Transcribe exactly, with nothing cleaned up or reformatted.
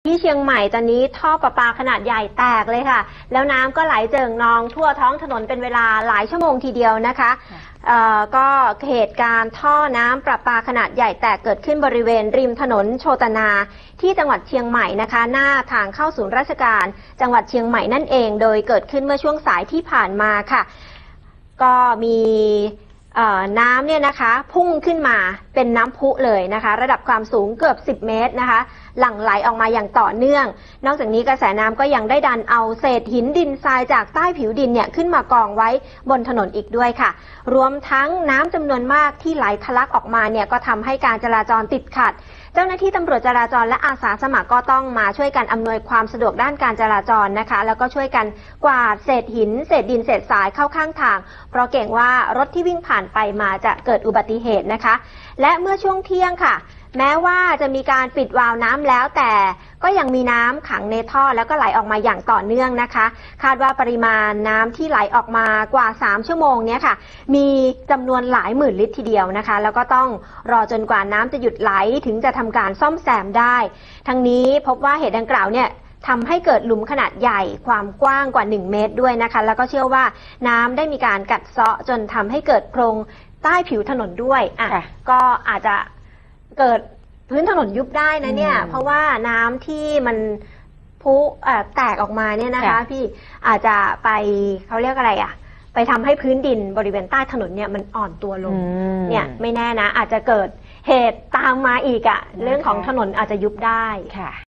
ที่เชียงใหม่ตอนนี้ท่อประปาขนาดใหญ่แตกเลยค่ะแล้วน้ำก็ไหลเจิ่งนองทั่วท้องถนนเป็นเวลาหลายชั่วโมงทีเดียวนะคะก็เหตุการณ์ท่อน้ำประปาขนาดใหญ่แตกเกิดขึ้นบริเวณริมถนนโชตนาที่จังหวัดเชียงใหม่นะคะหน้าทางเข้าศูนย์ราชการจังหวัดเชียงใหม่นั่นเองโดยเกิดขึ้นเมื่อช่วงสายที่ผ่านมาค่ะก็มีน้ำเนี่ยนะคะพุ่งขึ้นมาเป็นน้ำพุเลยนะคะระดับความสูงเกือบสิบเมตรนะคะหลั่งไหลออกมาอย่างต่อเนื่องนอกจากนี้กระแสน้ำก็ยังได้ดันเอาเศษหินดินทรายจากใต้ผิวดินเนี่ยขึ้นมากองไว้บนถนนอีกด้วยค่ะรวมทั้งน้ำจำนวนมากที่ไหลทะลักออกมาเนี่ยก็ทำให้การจราจรติดขัดเจ้าหน้าที่ตำรวจจราจรและอาสาสมัครก็ต้องมาช่วยกันอำนวยความสะดวกด้านการจราจรนะคะแล้วก็ช่วยกันกวาดเศษหินเศษดินเศษทรายเข้าข้างทางเพราะเกรงว่ารถที่วิ่งผ่านไปมาจะเกิดอุบัติเหตุนะคะและเมื่อช่วงเที่ยงค่ะแม้ว่าจะมีการปิดวาล์วน้ำแล้วแต่ก็ยังมีน้ำขังในท่อแล้วก็ไหลออกมาอย่างต่อเนื่องนะคะคาดว่าปริมาณน้ำที่ไหลออกมากว่าสามชั่วโมงเนี้ยค่ะมีจำนวนหลายหมื่นลิตรทีเดียวนะคะแล้วก็ต้องรอจนกว่าน้ำจะหยุดไหลถึงจะทำการซ่อมแซมได้ทั้งนี้พบว่าเหตุดังกล่าวเนี่ยทำให้เกิดหลุมขนาดใหญ่ความกว้างกว่าหนึ่งเมตรด้วยนะคะแล้วก็เชื่อว่าน้ำได้มีการกัดเซาะจนทำให้เกิดโพรงใต้ผิวถนนด้วยอ่ะก็อาจจะเกิดพื้นถนนยุบได้นะเนี่ยเพราะว่าน้ำที่มันพุแตกออกมาเนี่ยนะคะพี่อาจจะไปเขาเรียกอะไรอ่ะไปทำให้พื้นดินบริเวณใต้ถนนเนี่ยมันอ่อนตัวลงเนี่ยไม่แน่นะอาจจะเกิดเหตุตามมาอีกอ่ะเรื่องของถนนอาจจะยุบได้ค่ะ